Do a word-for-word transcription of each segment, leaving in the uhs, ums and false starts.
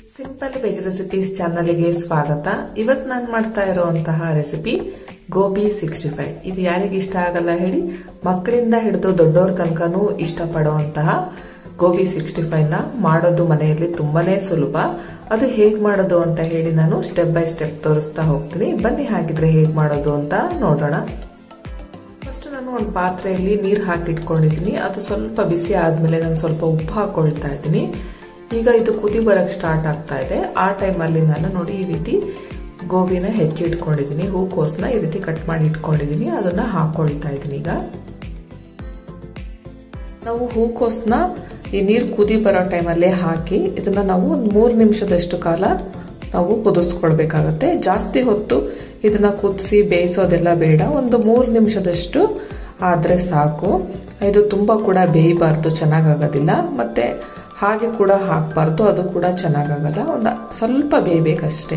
Simple veg recipes ಚಾನಲ್ಗೆ ಸ್ವಾಗತ. ಇವತ್ತು ನಾನು ಮಾಡ್ತಾ ಇರುವಂತಹ ರೆಸಿಪಿ ಗೋಬಿ ಸಿಕ್ಸ್ಟಿ ಫೈವ್. ಇದು ಯಾರಿಗೆ ಇಷ್ಟ ಆಗಲ್ಲ ಹೇಳಿ, ಮಕ್ಕಳಿಂದ ಹಿಡಿದು ದೊಡ್ಡವ್ರ ತನಕನೂ ಇಷ್ಟಪಡುವಂತಹ ಗೋಬಿ ಸಿಕ್ಸ್ಟಿ ಫೈವ್ ನ ಮಾಡೋದು ಮನೆಯಲ್ಲಿ ತುಂಬಾನೇ ಸುಲಭ. ಅದು ಹೇಗ್ ಮಾಡೋದು ಅಂತ ಹೇಳಿ ನಾನು ಸ್ಟೆಪ್ ಬೈ ಸ್ಟೆಪ್ ತೋರಿಸ್ತಾ ಹೋಗ್ತೀನಿ. ಬನ್ನಿ ಹಾಗಿದ್ರೆ ಹೇಗ್ ಮಾಡೋದು ಅಂತ ನೋಡೋಣ. ಫಸ್ಟ್ ನಾನು ಒಂದು ಪಾತ್ರೆಯಲ್ಲಿ ನೀರು ಹಾಕಿಟ್ಕೊಂಡಿದ್ದೀನಿ. ಅದು ಸ್ವಲ್ಪ ಬಿಸಿ ಆದ್ಮೇಲೆ ನಾನು ಸ್ವಲ್ಪ ಉಪ್ಪು ಹಾಕೊಳ್ತಾ ಇದ್ದೀನಿ. ಈಗ ಇದು ಕುದಿ ಬರಕ್ ಸ್ಟಾರ್ಟ್ ಆಗ್ತಾ ಇದೆ. ಆ ಟೈಮಲ್ಲಿ ನಾನು ನೋಡಿ ಈ ರೀತಿ ಗೋಬಿನ ಹೆಚ್ಚಿಟ್ಕೊಂಡಿದ್ದೀನಿ. ಹೂಕೋಸನ್ನ ಈ ರೀತಿ ಕಟ್ ಮಾಡಿ ಇಟ್ಕೊಂಡಿದ್ದೀನಿ. ಅದನ್ನ ಹಾಕೊಳ್ತಾ ಇದ್ದೀನಿ. ಈಗ ನಾವು ಹೂಕೋಸನ್ನ ಈ ನೀರು ಕುದಿ ಬರೋ ಟೈಮಲ್ಲೇ ಹಾಕಿ ಇದನ್ನ ನಾವು ಒಂದು ಮೂರು ನಿಮಿಷದಷ್ಟು ಕಾಲ ನಾವು ಕುದಿಸ್ಕೊಳ್ಬೇಕಾಗತ್ತೆ. ಜಾಸ್ತಿ ಹೊತ್ತು ಇದನ್ನ ಕುದಿಸಿ ಬೇಯಿಸೋದೆಲ್ಲ ಬೇಡ. ಒಂದು ಮೂರು ನಿಮಿಷದಷ್ಟು ಆದ್ರೆ ಸಾಕು. ಇದು ತುಂಬಾ ಕೂಡ ಬೇಯಬಾರ್ದು, ಚೆನ್ನಾಗಾಗೋದಿಲ್ಲ. ಮತ್ತೆ ಹಾಗೆ ಕೂಡ ಹಾಕಬಾರ್ದು, ಅದು ಕೂಡ ಚೆನ್ನಾಗಾಗಲ್ಲ. ಒಂದು ಸ್ವಲ್ಪ ಬೇಯಬೇಕಷ್ಟೇ.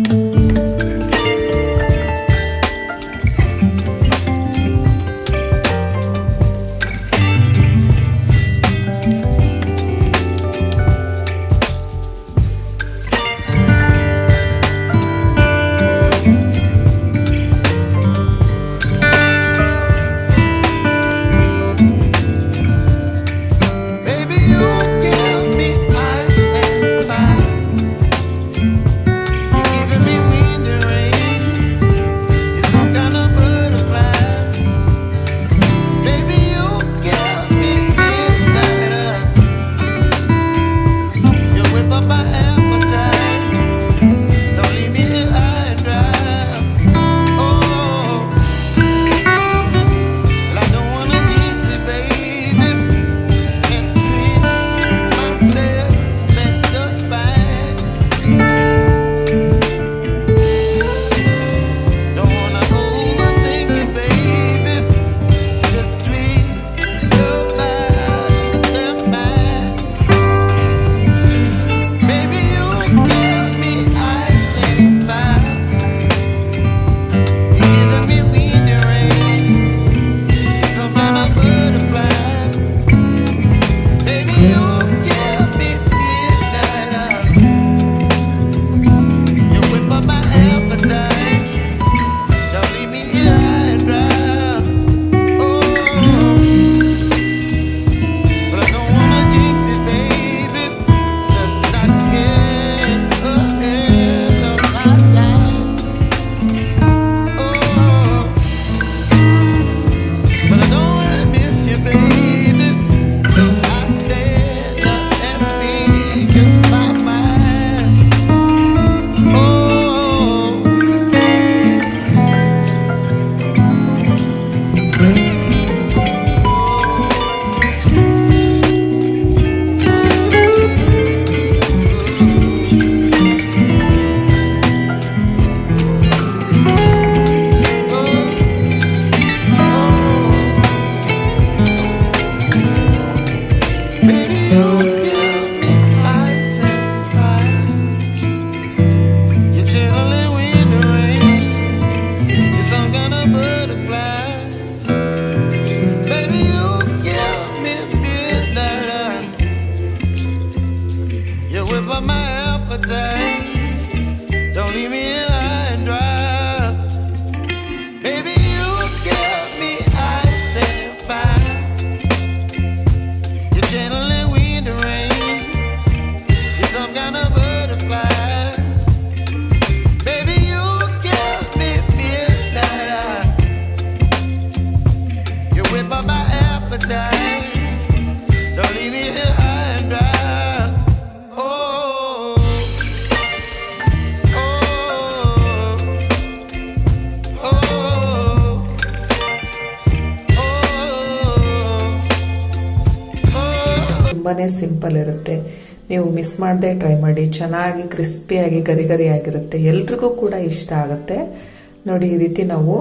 ತುಂಬಾನೇ ಸಿಂಪಲ್ ಇರುತ್ತೆ. ನೀವು ಮಿಸ್ ಮಾಡದೆ ಟ್ರೈ ಮಾಡಿ. ಚೆನ್ನಾಗಿ ಕ್ರಿಸ್ಪಿಯಾಗಿ ಗರಿ ಗರಿ ಆಗಿರುತ್ತೆ. ಎಲ್ರಿಗೂ ಕೂಡ ಇಷ್ಟ ಆಗುತ್ತೆ. ನೋಡಿ ಈ ರೀತಿ ನಾವು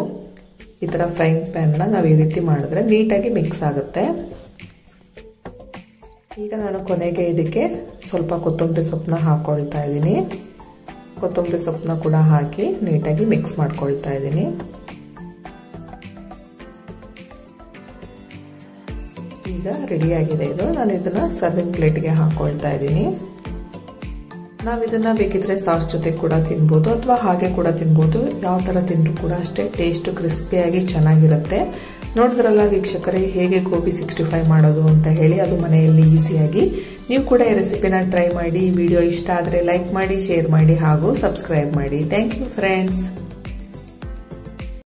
ಈ ತರ ಫ್ರೈಂಗ್ ಪ್ಯಾನ್ ನ ನಾವು ಈ ರೀತಿ ಮಾಡಿದ್ರೆ ನೀಟಾಗಿ ಮಿಕ್ಸ್ ಆಗುತ್ತೆ. ಈಗ ನಾನು ಕೊನೆಗೆ ಇದಕ್ಕೆ ಸ್ವಲ್ಪ ಕೊತ್ತಂಬರಿ ಸೊಪ್ಪನ್ನ ಹಾಕೊಳ್ತಾ ಇದ್ದೀನಿ. ಕೊತ್ತಂಬರಿ ಸೊಪ್ಪನ್ನ ಕೂಡ ಹಾಕಿ ನೀಟಾಗಿ ಮಿಕ್ಸ್ ಮಾಡ್ಕೊಳ್ತಾ ಇದ್ದೀನಿ. ಈಗ ರೆಡಿ ಆಗಿದೆ ಇದು. ನಾನು ಇದನ್ನ ಸರ್ವಿಂಗ್ ಪ್ಲೇಟ್ಗೆ ಹಾಕೊಳ್ತಾ ಇದ್ದೀನಿ. ನಾವು ಇದನ್ನ ಬೇಕಿದ್ರೆ ಸಾಸ್ ಜೊತೆ ಕೂಡ ತಿನ್ಬೋದು ಅಥವಾ ಹಾಗೆ ಕೂಡ ತಿನ್ಬೋದು. ಯಾವ ತರ ತಿಂದ್ರೂ ಕೂಡ ಅಷ್ಟೇ ಟೇಸ್ಟ್ ಕ್ರಿಸ್ಪಿಯಾಗಿ ಚೆನ್ನಾಗಿರುತ್ತೆ. ನೋಡಿದ್ರಲ್ಲ ವೀಕ್ಷಕರೇ ಹೇಗೆ ಗೋಬಿ ಸಿಕ್ಸ್ಟಿ ಫೈವ್ ಮಾಡೋದು ಅಂತ ಹೇಳಿ, ಅದು ಮನೆಯಲ್ಲಿ ಈಸಿಯಾಗಿ. ನೀವು ಕೂಡ ಈ ರೆಸಿಪಿನ ಟ್ರೈ ಮಾಡಿ. ಈ ವಿಡಿಯೋ ಇಷ್ಟ ಆದರೆ ಲೈಕ್ ಮಾಡಿ, ಶೇರ್ ಮಾಡಿ ಹಾಗೂ ಸಬ್ಸ್ಕ್ರೈಬ್ ಮಾಡಿ. Thank you friends.